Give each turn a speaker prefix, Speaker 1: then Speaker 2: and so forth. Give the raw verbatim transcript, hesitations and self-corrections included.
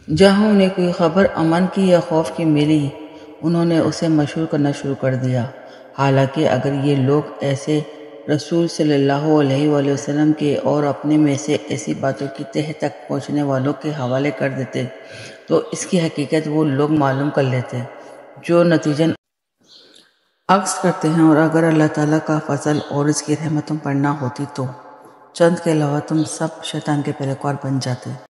Speaker 1: जहाँ उन्हें कोई खबर अमन की या खौफ की मिली, उन्होंने उसे मशहूर करना शुरू कर दिया। हालांकि अगर ये लोग ऐसे रसूल सल्लल्लाहु अलैहि वसल्लम के और अपने में से ऐसी बातों की तह तक पहुँचने वालों के हवाले कर देते तो इसकी हकीकत वो लोग मालूम कर लेते, जो नतीजन अक्स करते हैं। और अगर अल्लाह ताला का फजल और इसकी रहमतों पर ना होती तो चंद के अलावा तुम सब शैतान के पैरोकार बन जाते।